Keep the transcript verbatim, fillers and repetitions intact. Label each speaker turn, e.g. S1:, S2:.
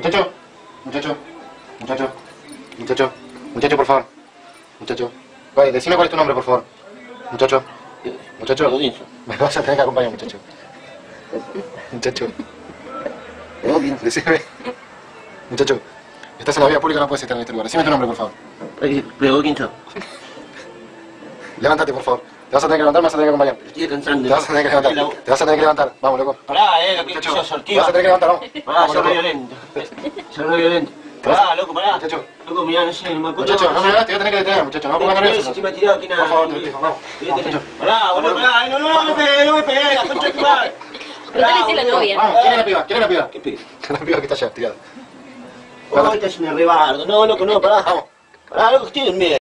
S1: Muchacho, muchacho, muchacho, muchacho, muchacho, por favor. Muchacho. Oye, decime cuál es tu nombre, por favor. Muchacho. Muchacho. Me vas a tener que acompañar, muchacho. Muchacho. Decime. Muchacho. Estás en la vía pública, no puedes estar en este lugar. Decime tu nombre, por favor.
S2: Luego Quinto.
S1: Levántate, por favor. Te vas a tener que levantar, me vas a tener que acompañar.
S2: Estoy descansando.
S1: Te vas a tener que levantar. Te vas a tener que levantar. Vamos, loco.
S2: Pará, eh, lo que
S1: Muchacho,
S2: yo
S1: te
S2: sortiva.
S1: vas a tener que levantar, vamos.
S2: Pará,
S1: Vamos,
S2: soy re
S1: loco.
S2: violento. Soy re violento. Pará, loco, pará.
S1: Muchacho.
S2: Loco, mirá, no sé, no me acuerdo.
S1: Muchacho, no me hagas, te voy a tener que detener, muchacho. No me pongas nervioso.
S2: Si me ha tirado aquí nada.
S1: Por favor, te lo pido, vamos.
S2: Muchacho. Pará, boludo, pará. No, no, no me pegué, no me pegué. La concha de tu madre.
S3: Pero dale decirle a la novia.
S1: Vamos, ¿quién es la piba? ¿Quién es la piba?
S2: ¿Qué pibe?
S1: La piba que está allá, tirada.
S2: Oh, esta es una rebardo. No, loco, no, pará.
S1: Vamos.
S2: Pará, loco, estoy dormido.